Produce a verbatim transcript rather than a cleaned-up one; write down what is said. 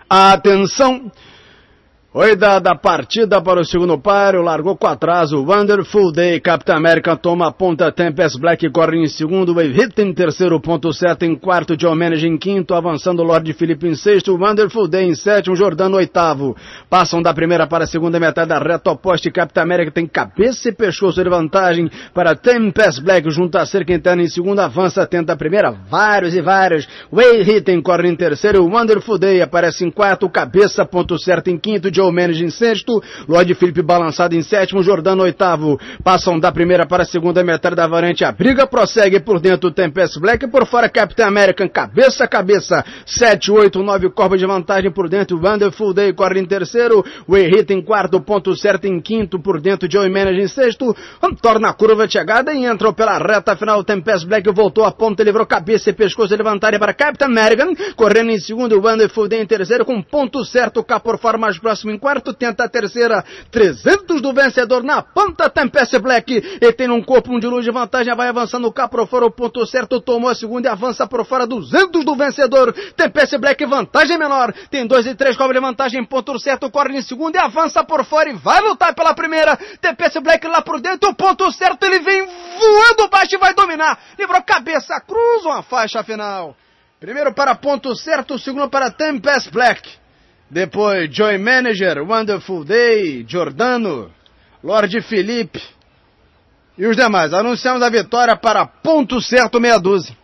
Atenção! Foi dada a partida para o segundo páreo, largou com atraso, Wonderful Day, Capitão América toma a ponta, Tempest Black corre em segundo, Wave Hit em terceiro, ponto certo em quarto, Joe Manage em quinto, avançando Lord Felipe em sexto, Wonderful Day em sétimo, Jordano oitavo. Passam da primeira para a segunda metade da reta oposta, Capitão América tem cabeça e pescoço de vantagem para Tempest Black, junto à cerca interna em segundo, avança, tenta a primeira, vários e vários, Wave Hit corre em terceiro, Wonderful Day aparece em quarto, cabeça, ponto certo em quinto, Joe Manage em sexto, Lord Felipe balançado em sétimo, Jordano oitavo. Passam da primeira para a segunda metade da variante, a briga prossegue por dentro, Tempest Black, por fora Capitão American, cabeça a cabeça, sete, oito, nove, corpo de vantagem por dentro, Wonderful Day corre em terceiro, Way Hit em quarto, ponto certo em quinto, por dentro Joe Manage em sexto, torna a curva de chegada e entrou pela reta final, Tempest Black voltou a ponta, livrou cabeça e pescoço de vantagem para Capitão American, correndo em segundo, Wonderful Day em terceiro, com ponto certo, cá por fora mais próximo em quarto, tenta a terceira, trezentos do vencedor na ponta, Tempest Black, e tem um corpo um de luz de vantagem, vai avançando cá por fora, o ponto certo, tomou a segunda e avança por fora, duzentos do vencedor, Tempest Black, vantagem menor, tem dois e três, cobre vantagem, ponto certo, corre em segundo e avança por fora e vai lutar pela primeira, Tempest Black lá por dentro, o ponto certo, ele vem voando baixo e vai dominar, livrou cabeça, cruza uma faixa final, primeiro para ponto certo, segundo para Tempest Black. Depois, Joy Manager, Wonderful Day, Jordano, Lord Felipe e os demais. Anunciamos a vitória para ponto certo meia dúzia.